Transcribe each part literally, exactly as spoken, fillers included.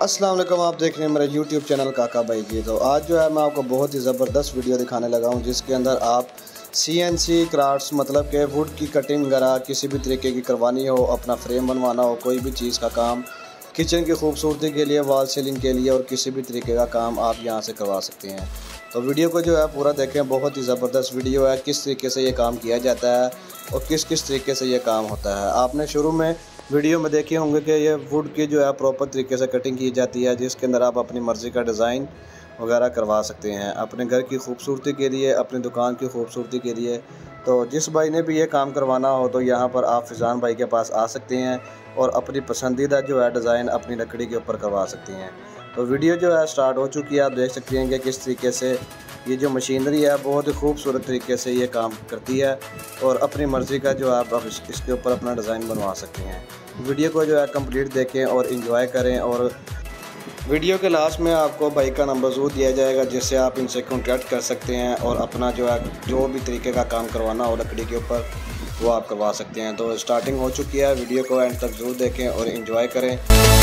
अस्सलाम वालेकुम, आप देख रहे हैं मेरा यूट्यूब चैनल काका भाई जी। तो आज जो है मैं आपको बहुत ही ज़बरदस्त वीडियो दिखाने लगा हूं, जिसके अंदर आप सी एन सी क्राफ्ट्स मतलब कि वुड की कटिंग वगैरह किसी भी तरीके की करवानी हो, अपना फ्रेम बनवाना हो, कोई भी चीज़ का काम किचन की खूबसूरती के लिए, वॉल सीलिंग के लिए और किसी भी तरीके का काम आप यहां से करवा सकते हैं। तो वीडियो को जो है पूरा देखें, बहुत ही ज़बरदस्त वीडियो है। किस तरीके से ये काम किया जाता है और किस किस तरीके से ये काम होता है, आपने शुरू में वीडियो में देखे होंगे कि ये वुड की जो है प्रॉपर तरीके से कटिंग की जाती है, जिसके अंदर आप अपनी मर्ज़ी का डिज़ाइन वगैरह करवा सकते हैं अपने घर की खूबसूरती के लिए, अपनी दुकान की खूबसूरती के लिए। तो जिस भाई ने भी ये काम करवाना हो तो यहाँ पर आप फिजान भाई के पास आ सकते हैं और अपनी पसंदीदा जो है डिज़ाइन अपनी लकड़ी के ऊपर करवा सकते हैं। तो वीडियो जो है स्टार्ट हो चुकी है, आप देख सकते हैं कि किस तरीके से ये जो मशीनरी है बहुत ही खूबसूरत तरीके से ये काम करती है और अपनी मर्ज़ी का जो आप अब इसके ऊपर अपना डिज़ाइन बनवा सकते हैं। वीडियो को जो है कंप्लीट देखें और एंजॉय करें। और वीडियो के लास्ट में आपको भाई का नंबर ज़रूर दिया जाएगा, जिससे आप इनसे कॉन्टैक्ट कर सकते हैं और अपना जो है जो भी तरीके का काम करवाना हो लकड़ी के ऊपर वो आप करवा सकते हैं। तो स्टार्टिंग हो चुकी है, वीडियो को एंड तक ज़रूर देखें और एंजॉय करें।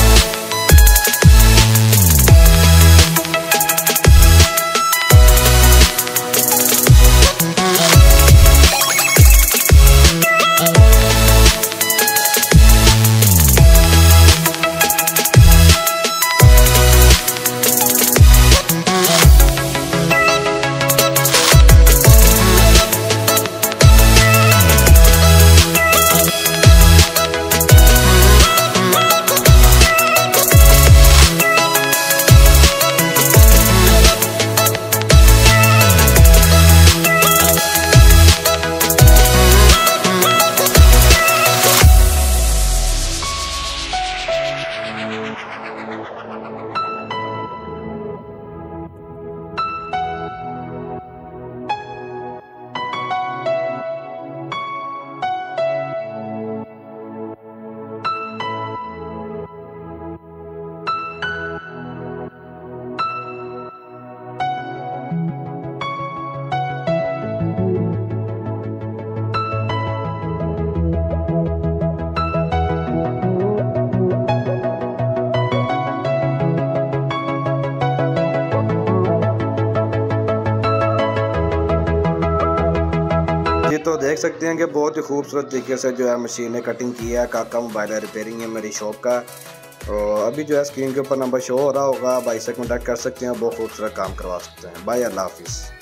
ये तो देख सकते हैं कि बहुत ही खूबसूरत तरीके से जो है मशीन ने कटिंग की है। काका मोबाइल रिपेयरिंग है मेरी शॉप का। तो अभी जो है स्क्रीन के ऊपर नंबर शो हो रहा होगा, भाई से कॉन्टैक्ट कर सकते हैं, बहुत खूबसूरत काम करवा सकते हैं। बाय, अल्लाह हाफिज़।